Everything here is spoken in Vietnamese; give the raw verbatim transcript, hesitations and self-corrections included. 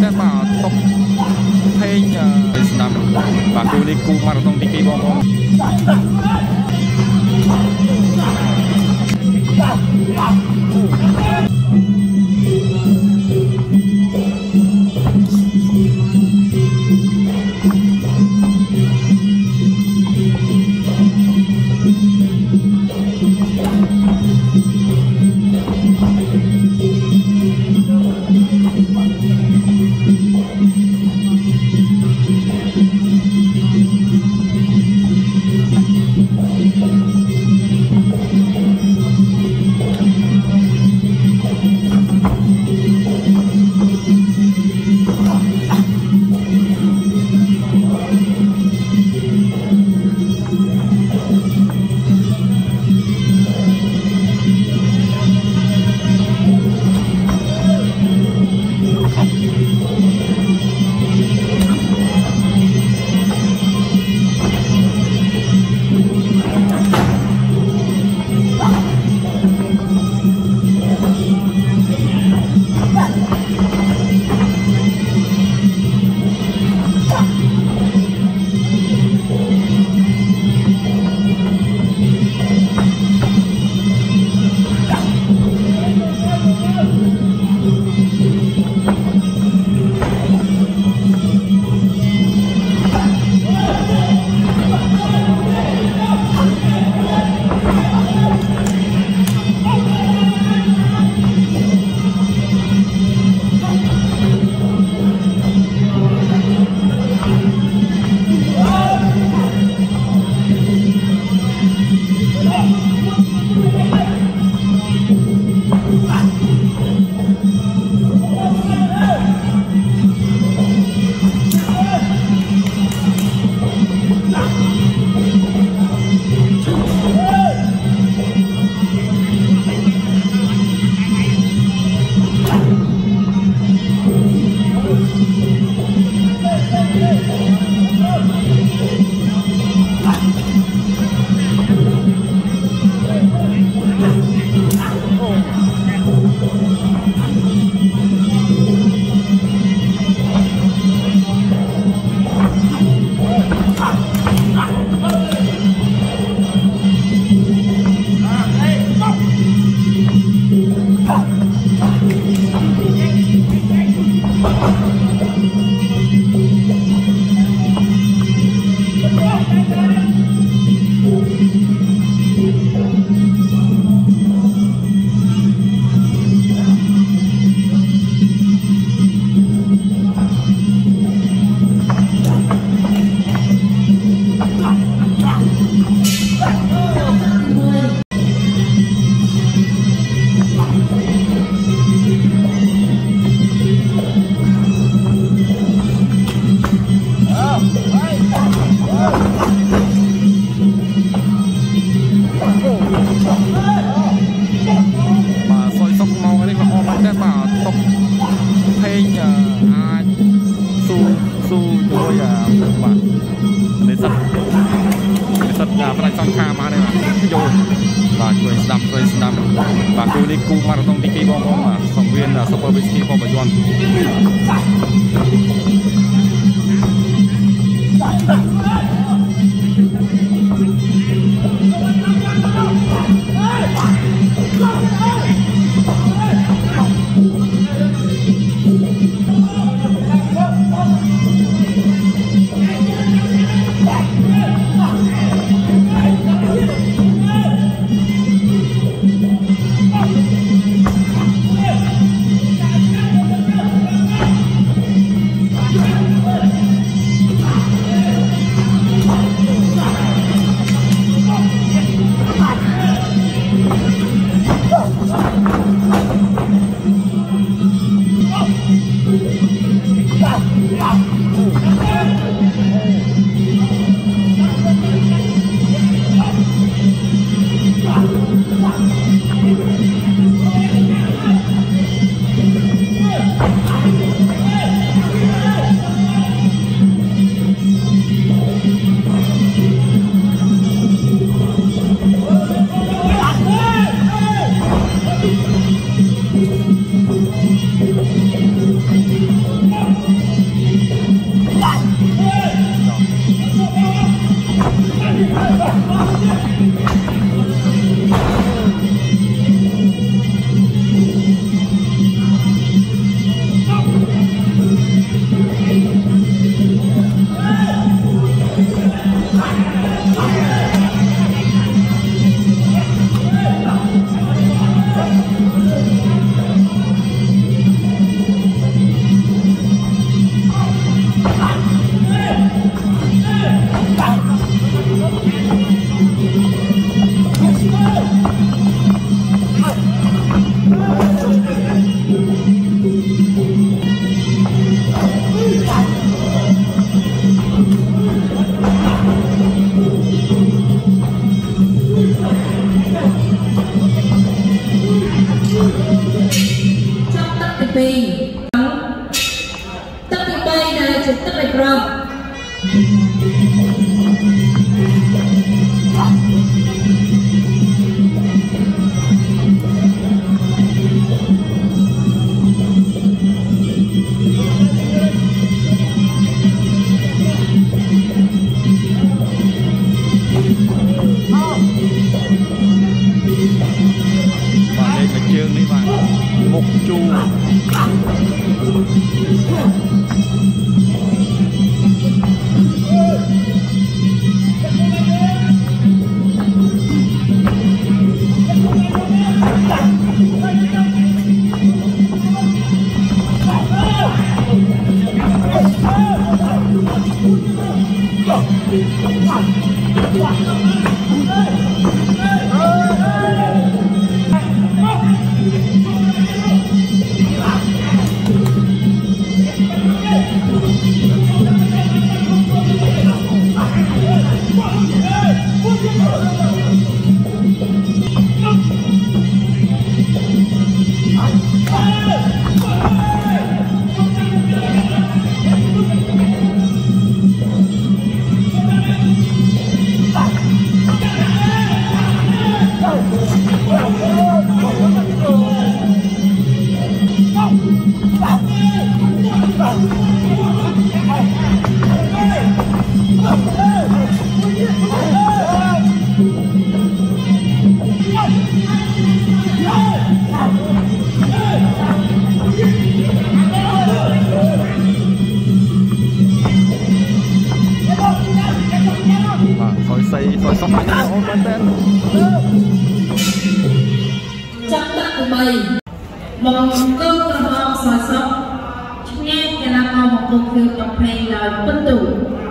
តែបាទតុបเพลงស្ដាប់បាទគូនេះគូម៉ារ៉ាតុងទីពីរបងប្អូន vàជួយស្ដាប់ជួយស្ដាប់បាទគូនេះគូម៉ារ៉ាតុងទីពីរបងប្អូនបាទសង្វៀន Super Whisky ផងបច្ចុប្បន្ន Thank you. tay pro chương đi bạn một chu rồi xong rồi nào ôn bên tên chắc tắt của mày một cơn cơn hòn soi sóc nghe cái là con một cuộc phiêu tập hay là phân tử